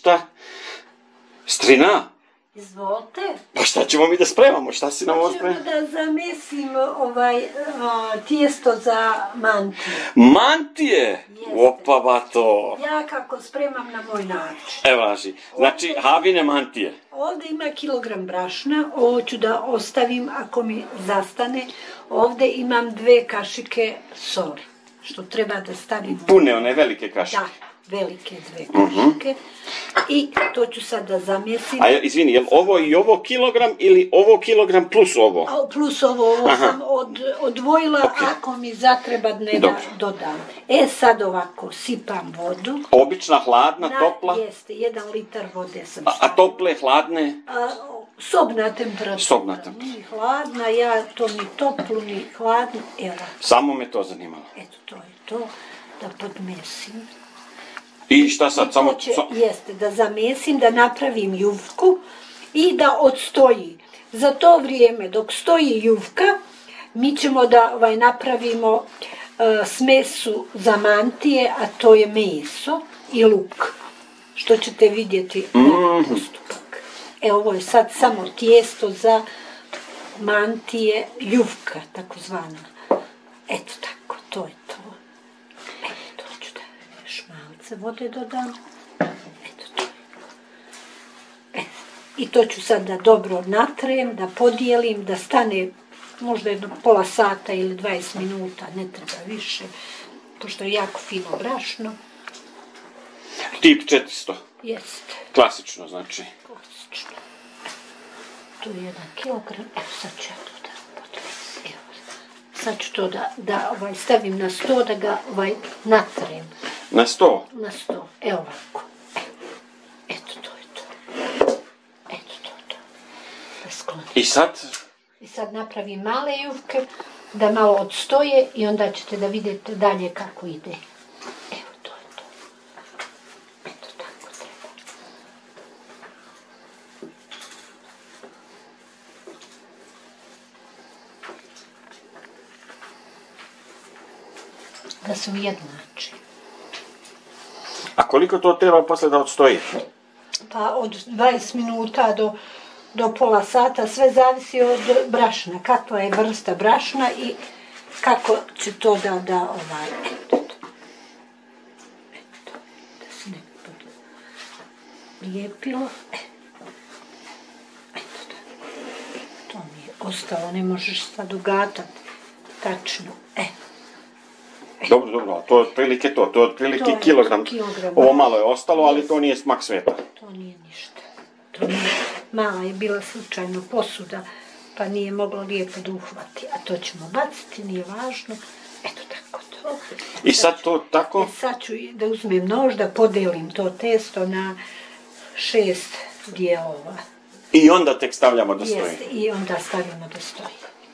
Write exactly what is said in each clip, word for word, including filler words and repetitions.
šta? Strina? Izvolite. Pa šta ćemo mi da spremamo? Šta si nam ovo spremamo? Hoćemo da zamesim ovaj tijesto za mantije. Mantije? Opa, bato. Ja kako spremam na moj način. Evo, naši. Znači, Havine mantije. Ovdje ima kilogram brašna, ovo ću da ostavim ako mi zastane. Ovdje imam dve kašike soli, što treba da stavim. Pune, one velike kašike. Da, velike dve kašike. I to ću sad da zamjesim. A izvini, je li ovo i ovo kilogram ili ovo kilogram plus ovo? A, plus ovo, ovo sam od, odvojila, ako mi zatreba ne da dodam. E sad ovako, sipam vodu. Obična, hladna, topla? Jeste, jedan litar vode sam stavila. A, a tople, hladne? A, sobna temperatura. Sobna temperatura. Ni hladna, ja to ni toplu, ni hladnu. Evo. Samo me to zanimalo. Eto, to je to. Da podmesim. I šta sad? Samo... Će, jeste, da zamesim, da napravim jufku i da odstoji. Za to vrijeme, dok stoji jufka, mi ćemo da ovaj, napravimo uh, smesu za mantije, a to je meso i luk. Što ćete vidjeti na mm. postupak. E, ovo je sad samo tijesto za mantije, jufka, takozvana. Eto tako, to je to. Vode dodam. Eto to. E, i to ću sad da dobro natrem, da podijelim, da stane možda jedno pola sata ili dvadeset minuta, ne treba više, pošto je jako fino brašno. Tip četiristo? Jeste. Klasično, znači? Klasično. Tu je jedan kilogram, evo sad ću ja to da podvijem. Evo, sad ću to da, da ovaj, stavim na sto, da ga ovaj, natrem. Na sto? Na sto, evo ovako. Eto, to je to. Eto, to je to. Da sklonim. I sad? I sad napravim male jufke, da malo odstoje i onda ćete da vidite dalje kako ide. Evo, to je to. Eto, tako treba. Da se ujednači. A koliko to treba posle da odstoji? Pa od dvadeset minuta do, do pola sata, sve zavisi od brašna, kakva je vrsta brašna i kako će to da, da ovaj, eto, eto, da se ne bude lijepilo, eto da, to mi je ostalo, ne možeš sad ugatati, tačno, e. Dobro, dobro, to je otprilike to, to je otprilike kilogram. Ovo malo je ostalo, ali to nije smak sveta. To nije ništa. To nije, mala je bila slučajno posuda, pa nije moglo lijepo da uhvati. A to ćemo baciti, nije važno. Eto tako to. I sad to tako? E, sad ću da uzmem nož, da podelim to testo na šest dijelova. I onda tek stavljamo da stoji? Jeste, i onda stavljamo da stoji.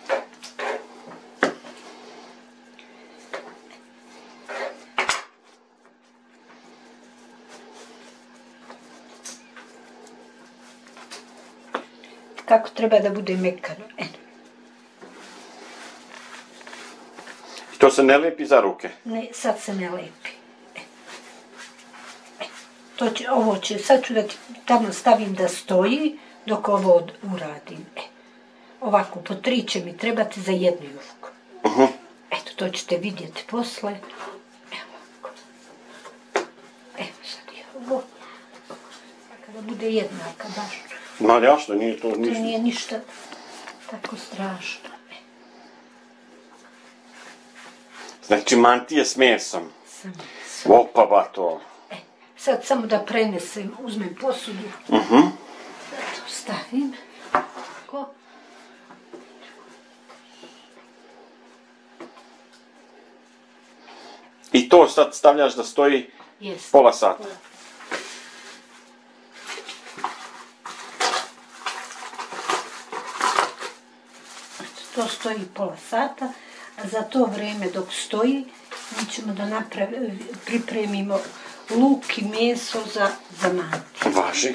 Kako treba da bude mekano. E. I to se ne lepi za ruke? Ne, sad se ne lepi. E. E. To će, ovo će, sad ću da ti tamo stavim da stoji dok ovo uradim. E. Ovako, po tri će mi trebati za jednu jufku. Uh-huh. Eto, to ćete vidjeti posle. Evo ovako. Evo sad je ovo. Kada bude jednaka baš. Ma jasno, nije to ništa. To nije ništa tako strašno. Znači mantije s mesom. Sam mesom. Opa, ba to. E, sad samo da prenesem, uzmem posudu. Uh-huh. Da to stavim. Tako. I to sad stavljaš da stoji Jest. Pola sata. Pola. To stoji pola sata, a za to vrijeme dok stoji, mi ćemo da napravi, pripremimo luk i meso za, za mantije. Važi.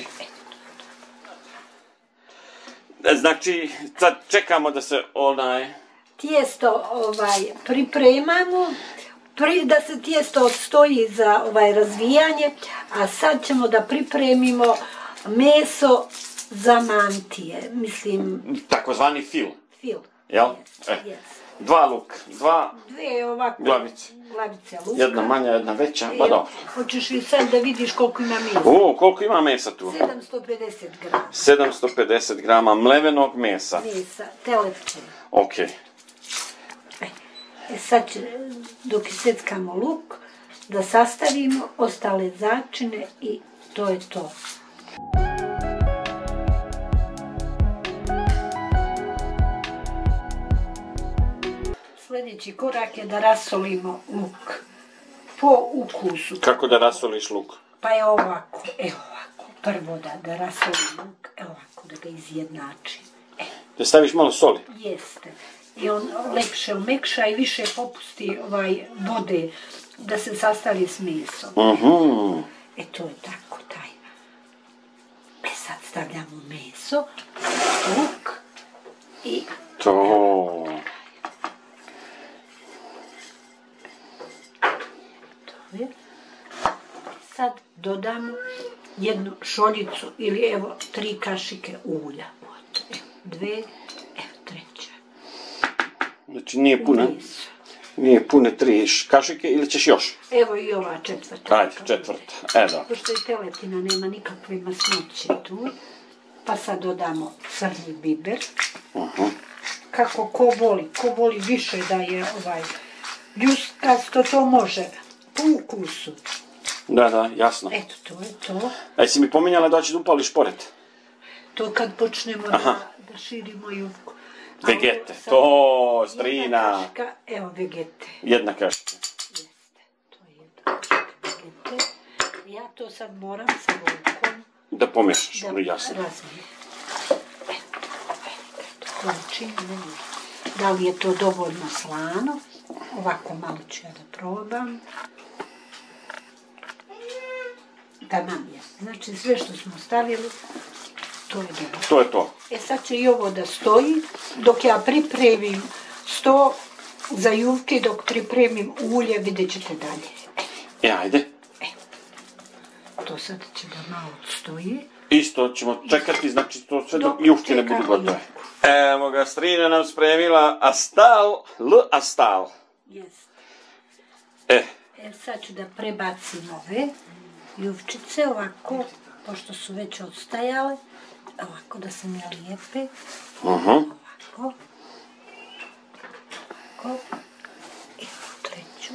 Znači, sad čekamo da se onaj... Tijesto ovaj, pripremamo, da se tijesto odstoji za ovaj razvijanje, a sad ćemo da pripremimo meso za mantije, mislim... Takozvani fil. Fil. Jel? Dva luk, dva glavice. Glavice luka. Jedna manja, jedna veća, pa dobro. Hoćeš li sad da vidiš koliko ima mesa? O, koliko ima mesa tu? sedamsto pedeset grama. sedamsto pedeset grama mlevenog mesa. Mesa, telepče. Okej. E sad će, dok iseckamo luk, da sastavimo ostale začine i to je to. Sljedeći korak je da rasolimo luk po ukusu. Kako da rasoliš luk? Pa je ovako, evo ovako, prvo da, da rasolim luk, evo ovako, da ga izjednačim. E. Da staviš malo soli? Jeste. I on lepše umekša i više popusti ovaj vode da se sastavi s mesom. Uh-huh. E to je tako tajna. E sad stavljamo meso, luk i... To... Sad dodamo jednu šoljicu ili evo tri kašike ulja. Evo dve, evo treća. Znači nije pune, nije pune tri kašike ili ćeš još? Evo i ova četvrta. Ajde, četvrta, e da. Pošto je teletina, nema nikakve masnoće tu. Pa sad dodamo crni biber. Uh-huh. Kako ko voli, ko voli više da je ovaj ljuskasto, to može. Po ukusu. Da, da, jasno. Eto, to je to. A jesi mi pominjala da ćeš da upališ pored? To kad počnemo da, da širimo jufku. Vegete, to, strina. Jedna kašika, evo vegete. Jedna kašika. Jeste, to je jedna kašika vegete. Ja to sad moram sa lukom. Da pomešaš, ono jasno. Da razvijem. Eto, eto, količinu ne može. Da li je to dovoljno slano? Ovako malo ću ja da probam. Tamam je. Znači sve što smo stavili, to je dobro. To je to. E sad će i ovo da stoji, dok ja pripremim sto za jufke, dok pripremim ulje, vidjet ćete dalje. E, ajde. E, to sad će da malo stoji. Isto ćemo čekati, znači to sve dok jufke ne budu gotove. Evo ga, strina nam spremila astal, l astal. Jeste. E. E sad ću da prebacim ove jufčice ovako, pošto su već odstajale, ovako da se ne lijepe. Uh-huh. Ovako. Ovako. I treću.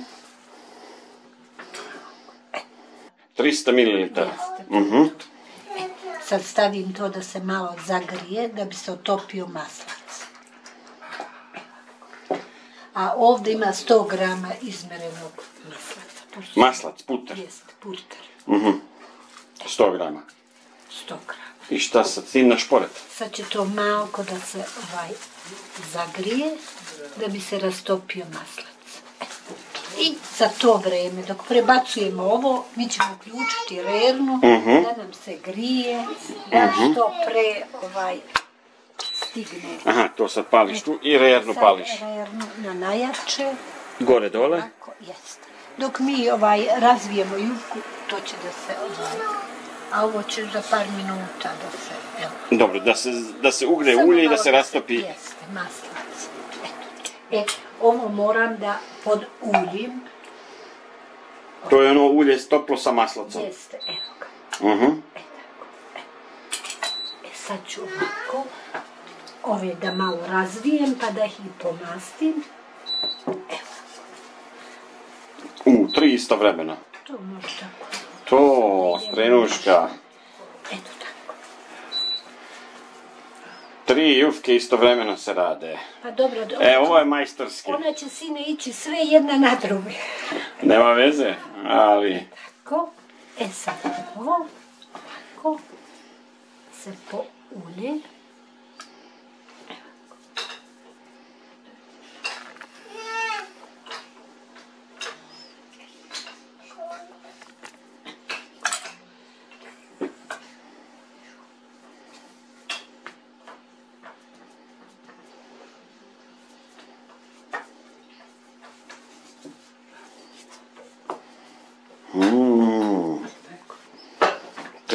E. trista mililitara. Jeste. Uh-huh. E, sad stavim to da se malo zagrije, da bi se otopio maslac. A ovdje ima sto grama izmerenog maslaca. Maslac, puter. Jeste, puter. Uh-huh. sto grama. sto grama. I šta sad tim naš pored? Sad će to malko da se ovaj zagrije, da bi se rastopio maslac. I za to vreme, dok prebacujemo ovo, mi ćemo uključiti rernu, uh-huh. da nam se grije, da uh-huh. što pre ovaj stigne. Aha, to sad pališ tu i rernu sad pališ. Sad rernu na najjače. Gore dole? Tako, jeste. Dok mi ovaj razvijemo jufku, to će da se ovaj... A ovo će za par minuta da se, evo. Dobro, da se, da se ugre ulje i da se rastopi. Jeste, maslac. Eto. E, ovo moram da pod uljim. To je ono ulje toplo sa maslacom. Jeste, evo ga. Uh-huh. E, tako, e. E, sad ću ovako, ove da malo razvijem, pa da ih i pomastim. Evo. U, tri istovremeno. To može tako. To, strenuška. Eto tako. Tri jufke istovremeno se rade. Pa dobro, dobro. E, ovo je majstorski. Ona će sine ići sve jedna na druge. Nema veze, ali... Tako. E sad ovo, ovako, se poulje.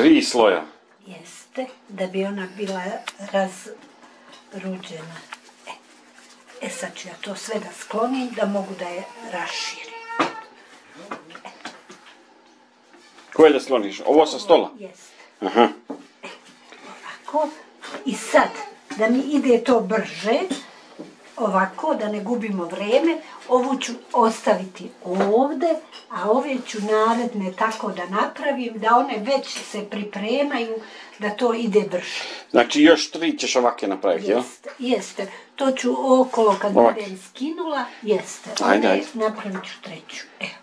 Tri sloja. Jeste, da bi ona bila razruđena. E, e sad ću ja to sve da sklonim, da mogu da je raširim. E. Koje da skloniš? Ovo sa stola? Jeste. Aha. E, ovako. I sad, da mi ide to brže, ovako, da ne gubimo vreme, ovu ću ostaviti ovdje, a ove ću naredne tako da napravim, da one već se pripremaju, da to ide brže. Znači još tri ćeš ovake napraviti, jel? Jeste, jeste. To ću okolo kad Ovake. budem skinula, jeste. Ajde, One ajde. napravit ću treću. Evo.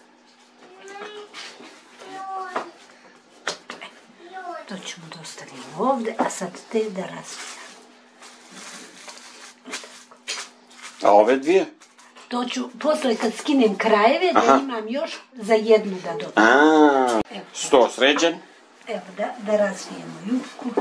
To ćemo da ostavimo ovdje, a sad te da razvijam. A ove dvije? To ću, posle kad skinem krajeve, da Aha. imam još za jednu da dobim. A, Evo, sto sređen. evo da, da razvijemo jufku.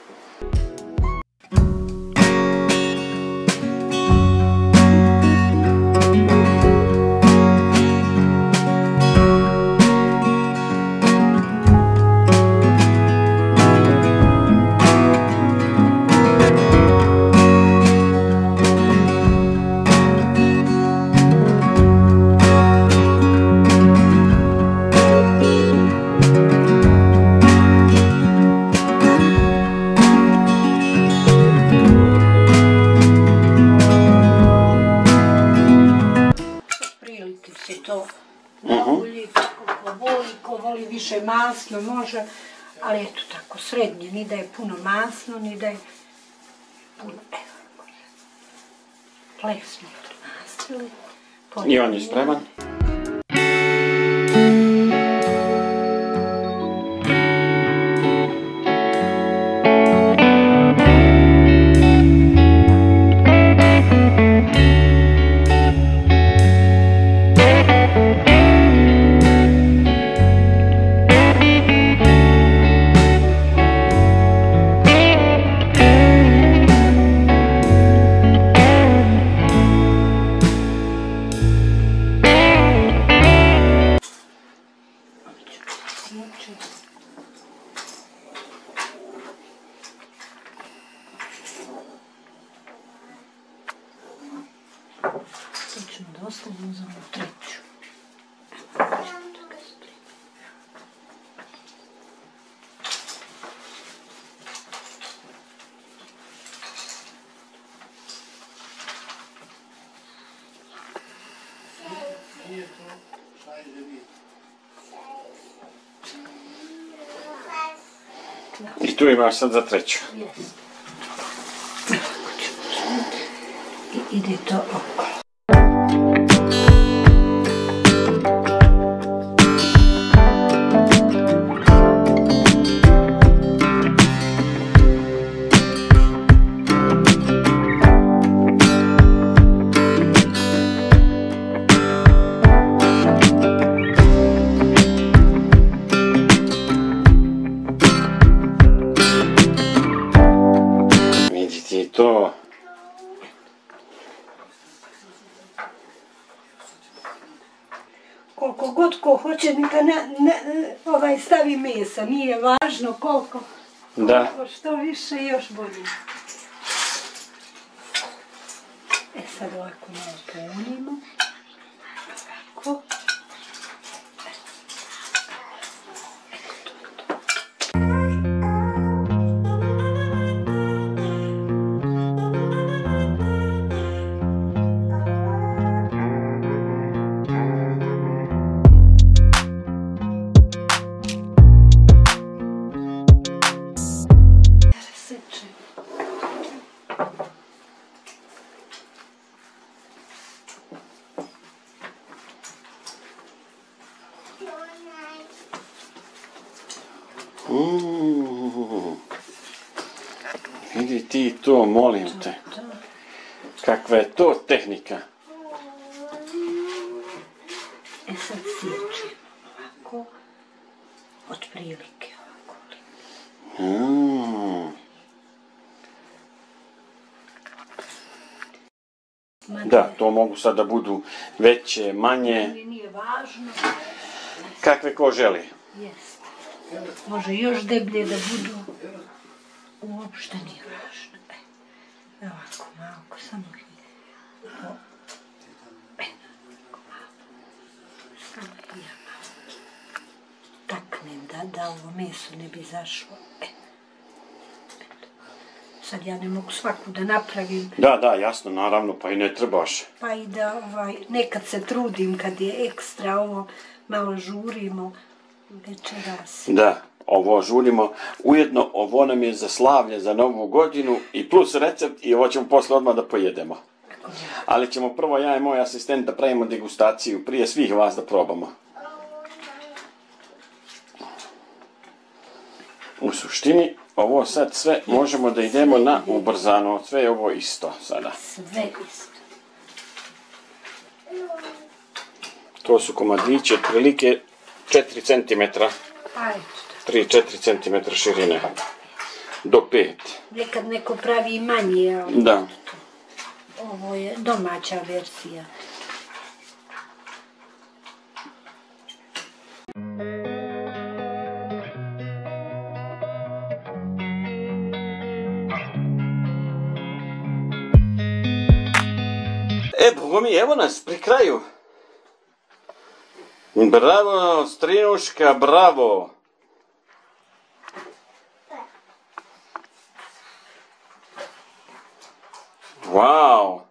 Ko voli više masno može, ali eto tako, srednje, ni da je puno masno, ni da je puno, evo, pleh smo odmastili. I on je spreman. To ćemo da ostavimo za ovu treću. I tu imaš sad za treću. Jeste. Ovako ćemo uzeti i ide to okolo. Vidite to. Koliko god ko hoće, neka ne, ne, ovaj stavi mesa, nije važno koliko. Da. Koliko što više, još bolje. E sad ovako malo punimo. Ovako. Mm. Vidi ti to, molim te. Kakva je to tehnika? E sad sjećem ovako, otprilike ovako. Mm. Da, to mogu sad da budu veće, manje. Nije važno. Kakve ko želi. Jeste. Može još deblje da budu. Uopšte nije važno. Ovako, malo, samo malo. Samo ja malo taknem da ovo meso ne bi zašlo. Sad ja ne mogu svaku da napravim. Da, da, jasno, naravno, pa i ne trebaš. Pa i da nekad se trudim kad je ekstra ovo, malo žurimo večeras. Da, ovo žurimo. Ujedno ovo nam je za slavlje, za novu godinu i plus recept i ovo ćemo posle odmah da pojedemo. Ali ćemo prvo ja i moj asistent da pravimo degustaciju prije svih vas da probamo. U suštini, ovo sad sve možemo da idemo na ubrzano. Sve je ovo isto sada. Sve isto. To su komadići otprilike četiri centimetra. tri do četiri centimetra širine. Do pet. Nekad neko pravi i manje. Da. Ovo je domaća verzija. E, bogo mi, evo nas, pri kraju. Bravo, Strinuška, bravo. Wow.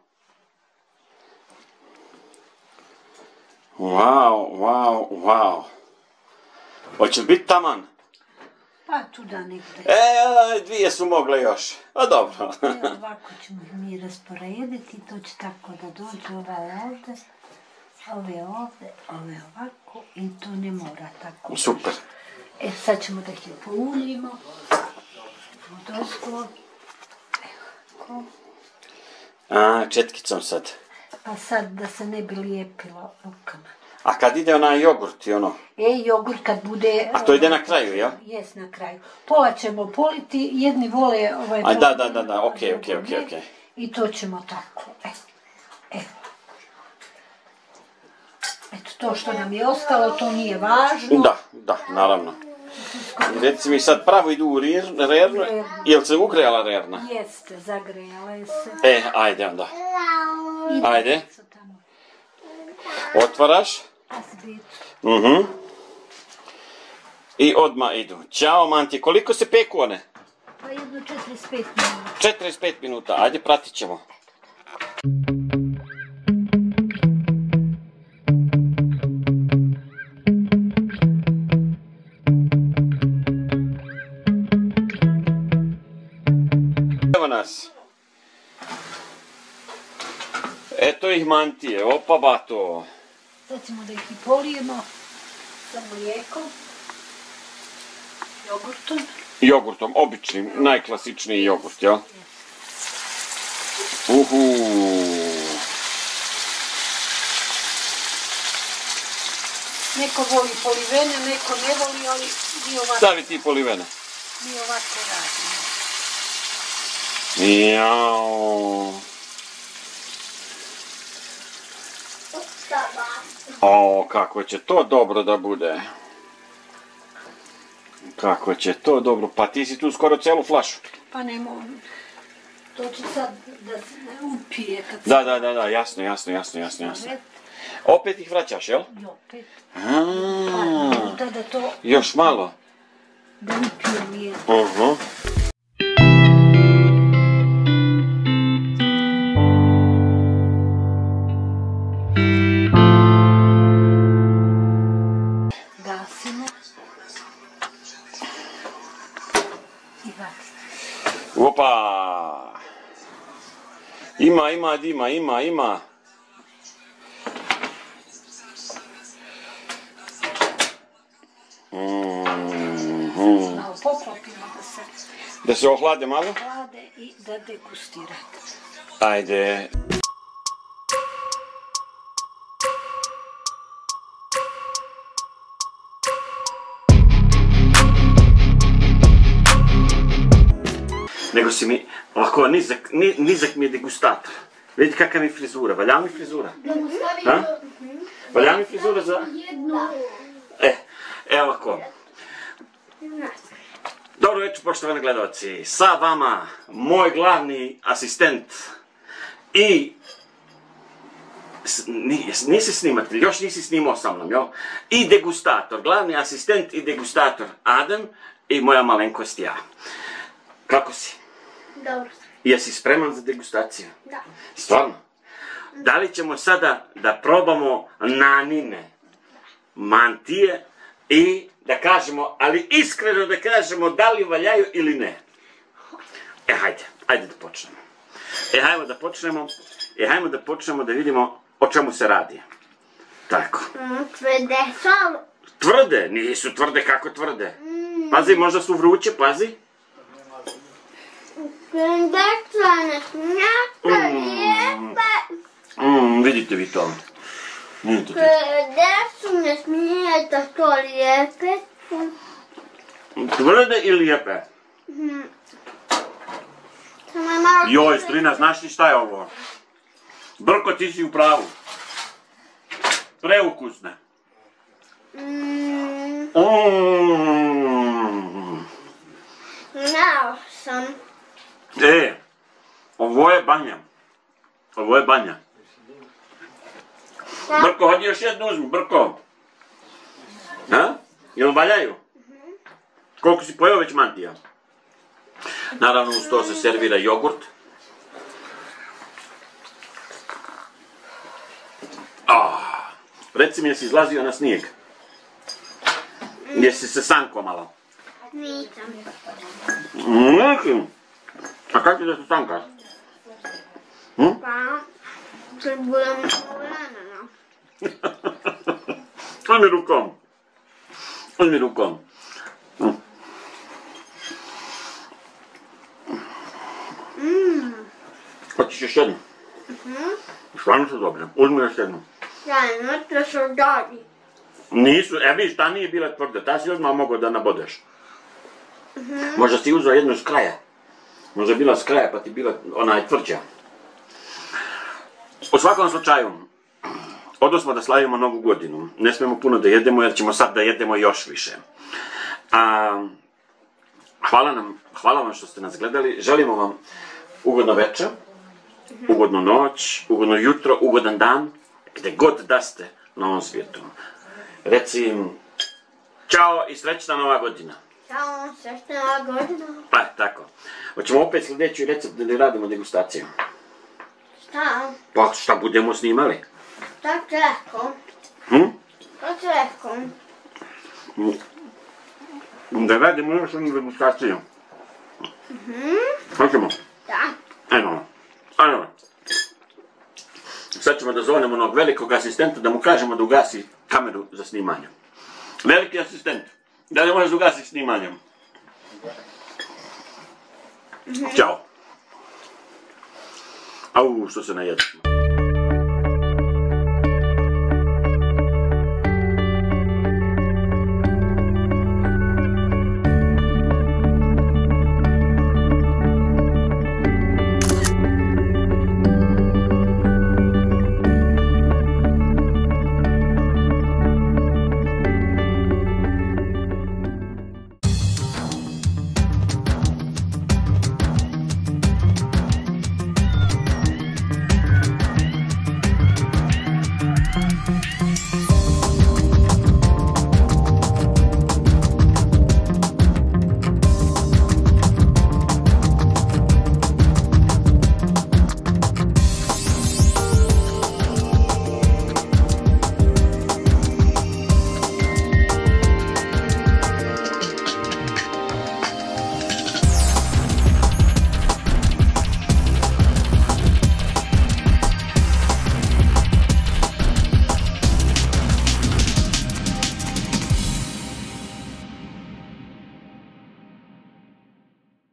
Wow, wow, wow. Hoće li biti taman? Pa tu da negde. E, dvije su mogle još. A dobro. Ovako ćemo mi rasporediti, to će tako da dođe ova ovde, ove ovde, ove ovako i to ne mora tako. Super. E sad ćemo da ih pouljimo. Odozgo. Evo, A, četkicom sad. pa sad da se ne bi lijepilo rukama. A kad ide onaj jogurt i ono? E, jogurt kad bude... A to ide na kraju, jel? Jes, na kraju. Pola ćemo politi, jedni vole ovaj... A da, da, da, da, okej, okej, okej, okej. I to ćemo tako, evo, evo. Eto, to što nam je ostalo, to nije važno. Da, da, naravno. Reci mi sad pravo idu u rernu, jel se ugrejala rerna? Jeste, zagrejala je se. E, ajde onda. Ajde. Otvaraš. Mhm. I odmah idu. Ćao, Manti, koliko se peku one? Pa jedno četrdeset pet minuta. četrdeset pet minuta, ajde, pratit ćemo. Evo nas. Eto ih Mantije, opa bato. Sad ćemo da ih i polijemo sa mlijekom, jogurtom. Jogurtom, običnim, najklasičniji jogurt, jel? Uhu. Neko voli polivene, neko ne voli, ali mi ovako... Stavi ti polivene. Mi ovako radimo. Jao. O, kako će to dobro da bude. Kako će to dobro. Pa ti si tu skoro celu flašu. Pa ne mogu. To će sad da se upije kad se... Da, da, da, da, jasno, jasno, jasno, jasno, jasno. Opet ih vraćaš, jel? I opet. Aaaa. Pa da to... Još malo. Da upije nije. Uh-huh. Gasimo. I vatimo. Opa! Ima, ima dima, ima, ima. Mm-hmm. Malo poklopimo da se Da se ohlade malo? hlade i da degustirate. Ajde. Nego si mi, ovako, nizak, ni, nizak mi je degustator. Vidite kakva mi je frizura, valja mi frizura? Ha? Valja mi frizura za... E, evo ovako. Dobro večer, poštovani gledalci. Sa vama, moj glavni asistent i... Nisi snimatelj, još nisi snimao sa mnom, jel? I degustator, glavni asistent i degustator Adem i moja malenkost ja. Kako si? Dobro. Jesi spreman za degustaciju? Da. Stvarno? Da li ćemo sada da probamo nanine mantije i da kažemo, ali iskreno da kažemo da li valjaju ili ne? E, hajde, hajde da počnemo. E, hajmo da počnemo, e, hajmo da počnemo da vidimo o čemu se radi. Tako. Tvrde su. Tvrde? Nisu tvrde, kako tvrde? Pazi, možda su vruće, pazi. Tvrde su nešto lijepe. Mmm, vidite vi to. Vidite to. Tvrde su ne smije da to lijepe. Tvrde i lijepe? Samo je malo... Joj, Strina, znaš ti šta je ovo? Brko, ti si u pravu. Preukusne. Mmm... Mmm. Znao sam. E, ovo je banja. Ovo je banja. Brko, hodi još jednu uzmi, Brko. Ha? Jel valjaju? Koliko si pojeo već mantija? Naravno, uz to se servira jogurt. Oh, reci mi, jesi izlazio na snijeg? Jesi se sanko malo? Nisam. Mmm. A kako da se sankaš? Hm? Pa, kad budem vremena. Uzmi rukom. Uzmi rukom. Hm. Mmm. Hoćeš još jednu? Stvarno su dobre. Uzmi još jednu. Stvarno, to su dobri. Nisu, e vidiš, ta nije bila tvrda, ta si odmah mogao da nabodeš. Možda si uzeo jednu s kraja. Možda je bila s kraja pa ti bila onaj tvrđa. U svakom slučaju, odnosno da slavimo novu godinu. Ne smijemo puno da jedemo jer ćemo sad da jedemo još više. A, hvala nam, hvala vam što ste nas gledali. Želimo vam ugodno večer, ugodnu noć, ugodno jutro, ugodan dan, gdje god da ste na ovom svijetu. Reci im, čao i srećna nova godina. Ćao, srećna nova godina. Pa, tako. Hoćemo opet sljedeći recept da radimo degustaciju. Šta? Pa, šta budemo snimali? Šta ti rekao? Hm? Šta ti rekao? Da radimo još jednu degustaciju. Hoćemo? Da. Ajmo. Ajmo. Sad ćemo da zovemo onog velikog asistenta da mu kažemo da ugasi kameru za snimanje. Veliki asistent, da li možeš ugasiti snimanjem? Ćao. Au, što se najedemo.